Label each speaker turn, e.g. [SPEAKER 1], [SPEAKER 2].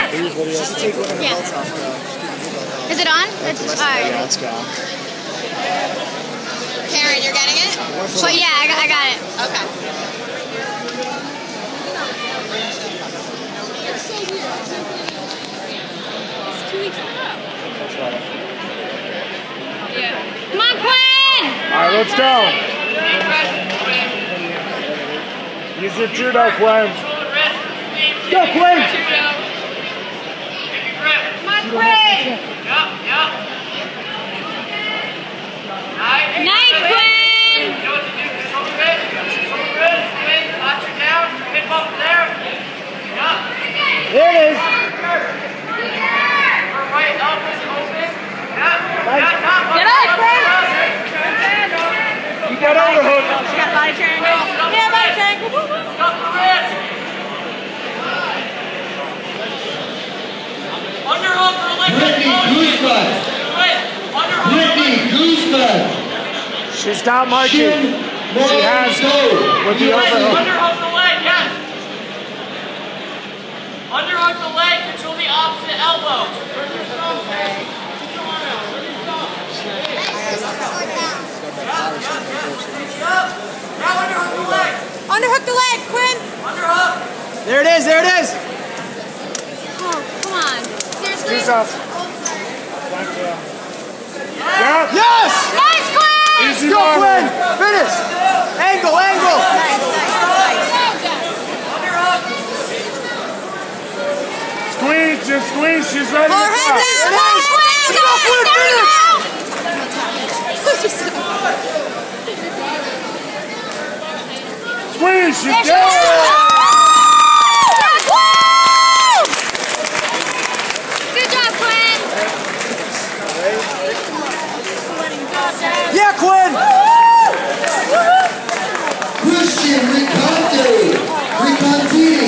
[SPEAKER 1] Yeah. Is it on? It's all right.
[SPEAKER 2] Yeah, let's go.
[SPEAKER 3] Karen, you're getting it?
[SPEAKER 1] But yeah, I got it.
[SPEAKER 3] Okay.
[SPEAKER 1] It's 2 weeks in a row. Yeah. Come on, Quinn!
[SPEAKER 2] All right, let's go. Use your judo, Quinn. Go, Quinn!
[SPEAKER 1] Come on, Quinn! Nice, Quinn!
[SPEAKER 4] You know what to do. Control the wrist. Control the wrist. Spin. Latch it down. Hip up there. Yup.
[SPEAKER 2] There it is.
[SPEAKER 4] Her right elbow's open. Yup.
[SPEAKER 1] Get up, Quinn!
[SPEAKER 2] You got overhook.
[SPEAKER 1] She got body triangle. Yeah, body triangle.
[SPEAKER 4] Stop the wrist. Underhook for leg kick.
[SPEAKER 5] Brittany Guzman.
[SPEAKER 2] She's got Mikey. She has with the overhook.
[SPEAKER 4] Underhook the leg, yes. Underhook the leg, control the opposite elbow. Turn your thumb, okay? Put your arm out. Turn your thumb. Now underhook the leg.
[SPEAKER 3] Underhook the leg, Quinn.
[SPEAKER 4] Underhook.
[SPEAKER 2] There it is, there it is.
[SPEAKER 1] Oh, come on. Seriously?
[SPEAKER 2] She's up. Yeah. Yes!
[SPEAKER 1] Nice, Quinn!
[SPEAKER 2] Easy go, Quinn! Finish! Angle, angle!
[SPEAKER 4] Underhook.
[SPEAKER 2] Squeeze, just squeeze. She's ready
[SPEAKER 3] Pull
[SPEAKER 2] to
[SPEAKER 3] her
[SPEAKER 2] go.
[SPEAKER 3] head down. Pull her head down.
[SPEAKER 2] Squeeze, she's
[SPEAKER 1] There she
[SPEAKER 2] down!
[SPEAKER 1] is. Good job, Quinn!
[SPEAKER 2] Yeah, Quinn!
[SPEAKER 5] Christian Ricante.